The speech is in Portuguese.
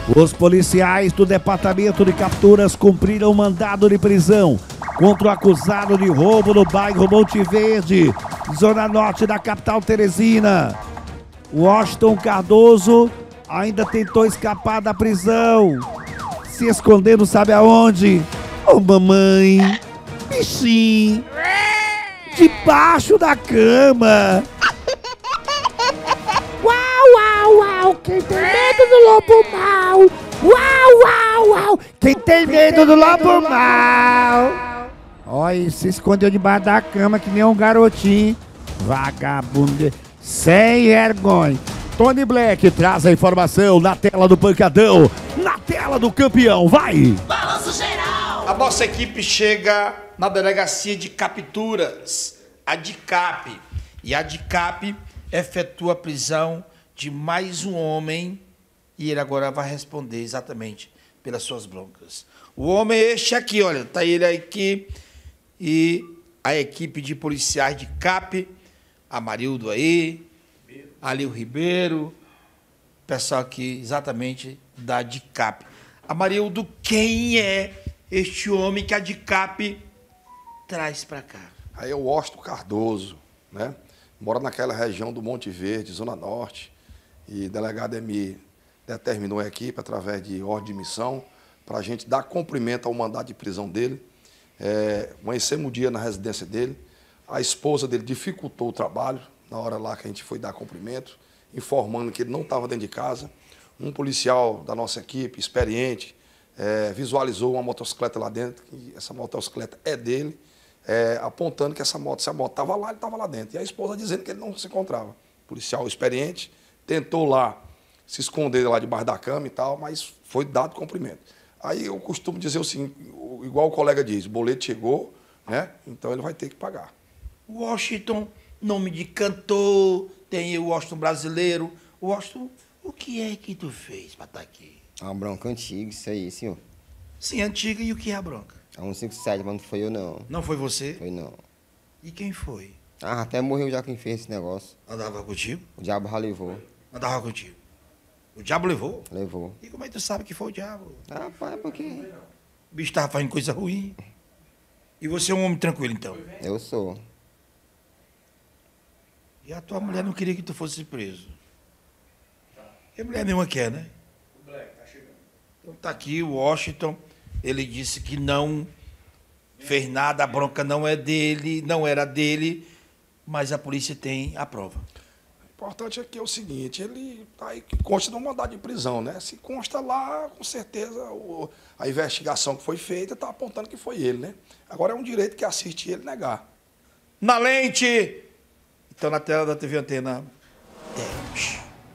Os policiais do Departamento de Capturas cumpriram mandado de prisão contra o acusado de roubo no bairro Monte Verde, zona norte da capital Teresina. Washington Cardoso ainda tentou escapar da prisão, se escondendo sabe aonde? Ô mamãe, bichinho, debaixo da cama. Uau, uau, quem tem medo do lobo mau? Uau, uau, uau, quem tem medo do lobo mau? Olha, se escondeu debaixo da cama que nem um garotinho. Vagabundo, sem vergonha. Tony Black traz a informação na tela do pancadão, na tela do campeão, vai! Balanço geral! A nossa equipe chega na delegacia de capturas, a DICAP. E a DICAP efetua a prisão de mais um homem e ele agora vai responder exatamente pelas suas broncas. O homem é este aqui, olha, tá ele aqui e a equipe de policiais de CAP, Amarildo aí, ali o Ribeiro, pessoal aqui exatamente da DICAP. Amarildo, quem é este homem que a DICAP traz para cá? Aí é o Washington Cardoso, né? Mora naquela região do Monte Verde, Zona Norte, e o delegado me determinou a equipe, através de ordem de missão, para a gente dar cumprimento ao mandado de prisão dele. Amanhecemos o dia na residência dele, a esposa dele dificultou o trabalho, na hora lá que a gente foi dar cumprimento, informando que ele não estava dentro de casa. Um policial da nossa equipe, experiente, visualizou uma motocicleta lá dentro, que essa motocicleta é dele, apontando que se a moto estava lá, ele estava lá dentro. E a esposa dizendo que ele não se encontrava. Policial experiente, tentou lá se esconder lá debaixo da cama e tal, mas foi dado cumprimento. Aí eu costumo dizer o seguinte, igual o colega diz, o boleto chegou, né? Então ele vai ter que pagar. Washington, nome de cantor, tem o Washington brasileiro. Washington, o que é que tu fez para estar aqui? É uma bronca antiga, isso aí, senhor. Sim, antiga, e o que é a bronca? É 157, mas não foi eu, não. Não foi você? Foi, não. E quem foi? Ah, até morreu já quem fez esse negócio. Andava contigo? O diabo já levou. Andava contigo. O diabo levou? Levou. E como é que tu sabe que foi o diabo? Ah, pai, por quê? O bicho estava fazendo coisa ruim. E você é um homem tranquilo, então? Eu sou. E a tua mulher não queria que tu fosse preso? E a mulher nenhuma quer, né? O Black tá chegando. Então tá aqui o Washington. Ele disse que não fez nada, a bronca não é dele, não era dele, mas a polícia tem a prova. O importante aqui é o seguinte, ele tá aí, consta no mandado de prisão, né? Se consta lá, com certeza a investigação que foi feita está apontando que foi ele, né? Agora é um direito que assiste ele negar. Na lente! Então na tela da TV Antena, temos.